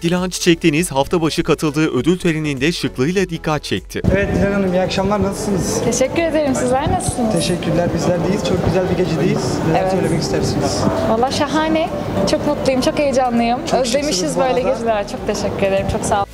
Dilan Çiçek Deniz hafta başı katıldığı ödül töreninde şıklığıyla dikkat çekti. Evet Dilan Hanım, iyi akşamlar, nasılsınız? Teşekkür ederim. Sizler nasılsınız? Teşekkürler, bizler deyiz. Çok güzel bir gecedeyiz. Neler söylemek istersiniz? Valla şahane. Çok mutluyum, çok heyecanlıyım. Çok Özlemişiz şıksınız bu böyle arada. geceler. Çok teşekkür ederim. Çok sağ olun.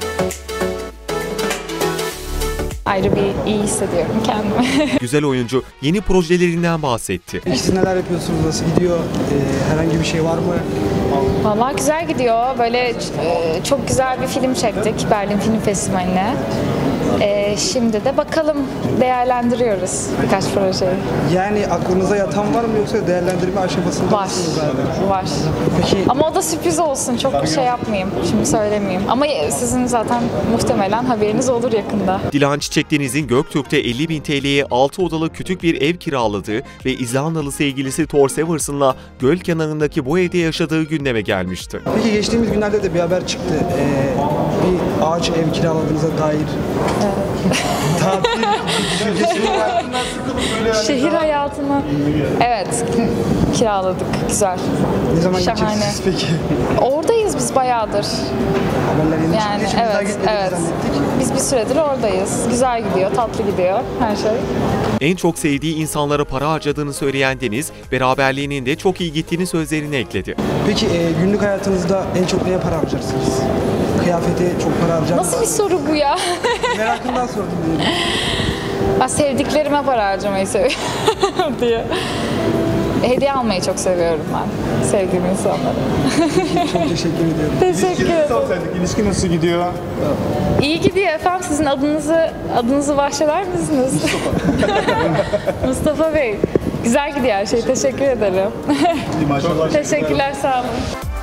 Ayrı bir iyi hissediyorum kendimi. Güzel oyuncu yeni projelerinden bahsetti. Siz neler yapıyorsunuz, nasıl gidiyor? Herhangi bir şey var mı? Valla güzel gidiyor. Böyle çok güzel bir film çektik Berlin Film Festivali'ne. Şimdi de bakalım, değerlendiriyoruz birkaç projeyi. Yani aklınıza yatan var mı, yoksa değerlendirme aşamasında Var. mısınız hala? Var. Peki Ama o da sürpriz olsun. Çok bir şey yapmayayım. Şimdi söylemeyeyim. Ama sizin zaten muhtemelen haberiniz olur yakında. Dilan Çiçek Deniz'in Göktürk'te 50.000 TL'ye 6 odalı küçük bir ev kiraladığı ve İzlandalı sevgilisi Thor Severson'la göl kenarındaki bu evde yaşadığı gündeme gelmişti. Peki geçtiğimiz günlerde de bir haber çıktı. Bir ağaç ev kiraladığınıza dair. Tatil düşüncesi var. Şehir hayatını evet kiraladık. Güzel. Ne zaman Şahane. gideceksiniz peki? Oradayız biz bayağıdır. Haberler yeni Yani çıktı. Hiç evet, evet. zannettik. Biz bir süredir oradayız. Güzel gidiyor, tatlı gidiyor her şey. En çok sevdiği insanlara para harcadığını söyleyen Deniz, beraberliğinin de çok iyi gittiğini sözlerine ekledi. Peki günlük hayatınızda en çok neye para harcarsınız? Kıyafete çok para harcar Nasıl bir soru bu ya? Merakımdan sordum diyelim. Ben sevdiklerime para harcamayı seviyorum diye. Hediye almayı çok seviyorum ben sevdiğim insanlara. Çok teşekkür ediyorum. Teşekkür ederim. İlişki nasıl gidiyor? İyi gidiyor efendim. Sizin adınızı bahşeder misiniz? Mustafa Bey. Güzel gidiyor her şey. Teşekkür ederim. Maşallah. Teşekkürler, sağ olun.